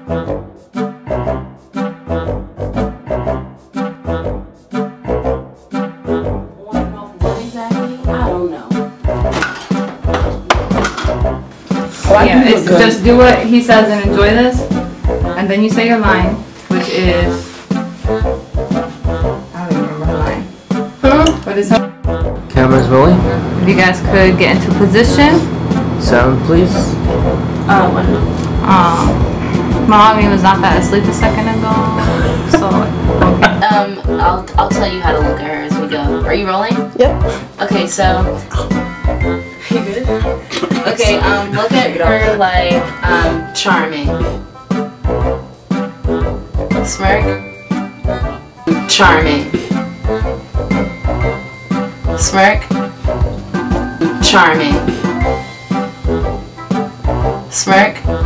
Yeah, it's just do what he says and enjoy this, and then you say your line, which is I don't even remember her line. What is her? Cameras rolling. If you guys could get into position. Sound, please. Mommy was not that asleep a second ago, so okay. I'll tell you how to look at her as we go. Are you rolling? Yep. Okay, so you good? Okay, look at her like charming. Smirk. Charming. Smirk. Charming. Smirk.